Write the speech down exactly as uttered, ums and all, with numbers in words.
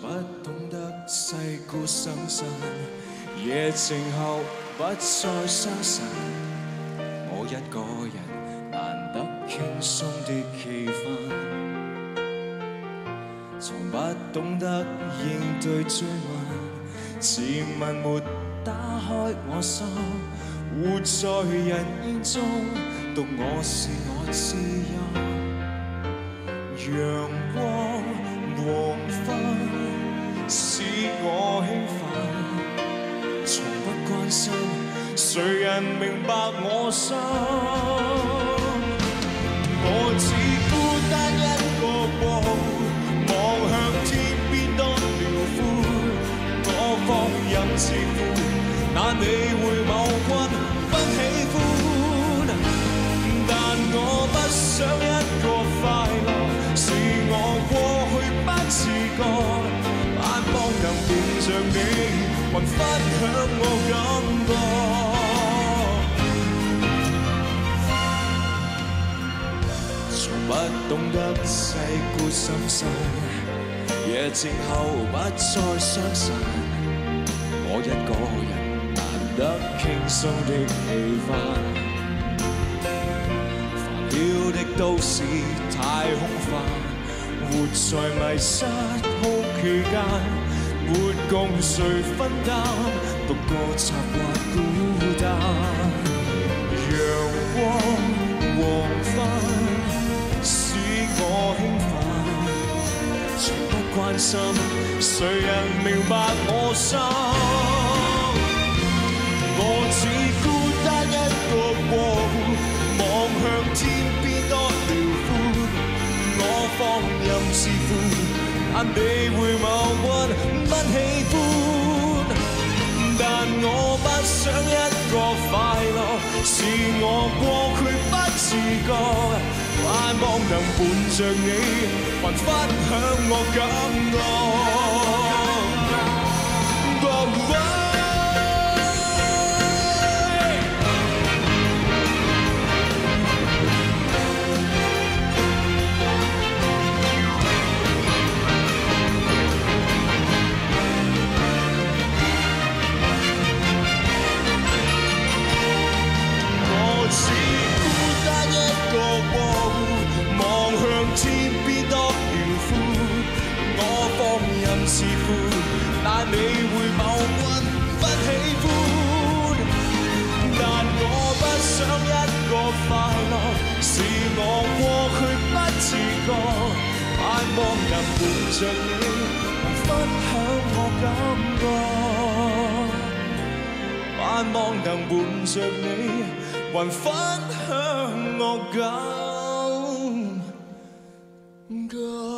不懂得世故生殺，夜靜後不再相神。我一個人難得輕鬆的氣氛，從不懂得應對追問，自問沒打開我心，活在人煙中，獨我是我知音。陽光黃昏使我興奮，從不關心誰人明白我心。我只孤單一個過，望向天邊多遼闊，我放任自負，那理會某君不喜歡，但我不想一個快樂。是我過去不自覺，盼望能伴着你，還分享我感覺。從不懂得世故心細，夜靜後不再相信，我一個人難得輕鬆的氣氛。了的都市太空泛，活在迷失空期間，沒共誰分擔，獨個習慣孤單。陽光黃昏使我興奮，從不關心誰人明白我心。我只孤單一個過，望向天邊多遼闊，我放任自負，但理會某君不喜歡，但我不想一個快樂，是我過去不自覺，盼望能伴着你，還分享我感覺。天邊多遼闊，我放任自負，但理會某君不喜歡，但我不想一個快樂，是我過去不自覺，盼望能伴着你，分享我感覺，盼望能伴着你，還分享我感覺。Go